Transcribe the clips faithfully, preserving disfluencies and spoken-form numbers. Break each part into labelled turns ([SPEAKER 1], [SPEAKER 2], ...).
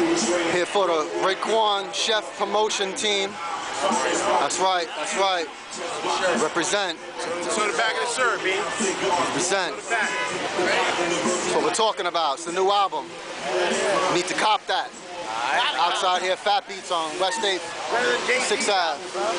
[SPEAKER 1] Here for the Raekwon Chef promotion team. That's right, that's right. Represent.
[SPEAKER 2] So the back of the shirt, B.
[SPEAKER 1] Represent. That's what we're talking about. It's the new album. You need to cop that. Outside here, Fat Beats on West eighth, sixth Ave.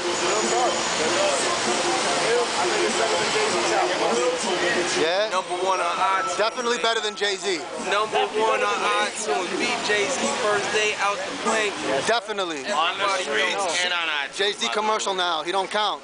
[SPEAKER 1] Yeah?
[SPEAKER 3] Number one on iTunes.
[SPEAKER 1] Definitely better than Jay-Z.
[SPEAKER 3] Number one on iTunes. Beat Jay-Z first day out the plane.
[SPEAKER 1] Definitely.
[SPEAKER 2] On the streets and on iTunes.
[SPEAKER 1] Jay-Z commercial now. He don't count.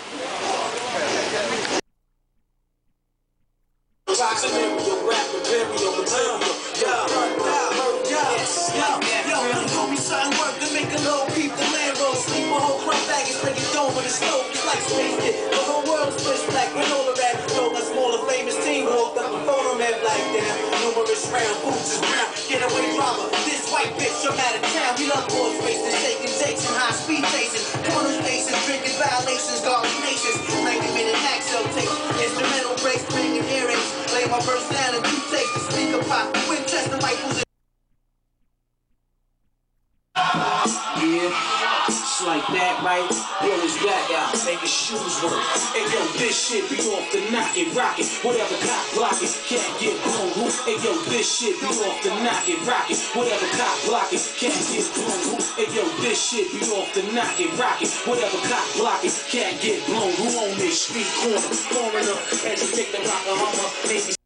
[SPEAKER 4] Get away drama. This white bitch from out of town. We love boys racing, taking takes and high speed chasing. Corner spaces, drinking violations, guarding nations. ninety minute axle takes. Instrumental breaks, bringing earrings. Lay my verse down and two takes. The speaker pop. Winchester rifles. Yeah, it's like that, right? Blow his back out, make his shoes work. Hey yo, this shit be off the knock it, rock it. Whatever cop block it, can't get blown. Hey yo, this shit be off the knock it, rock it. Whatever cop block it, can't get blown. Hey yo, this shit be off the knock it, rock it. Whatever cop block it, can't get blown. Who on this street corner? Foreigner, as you take the rock a hummer, maybe.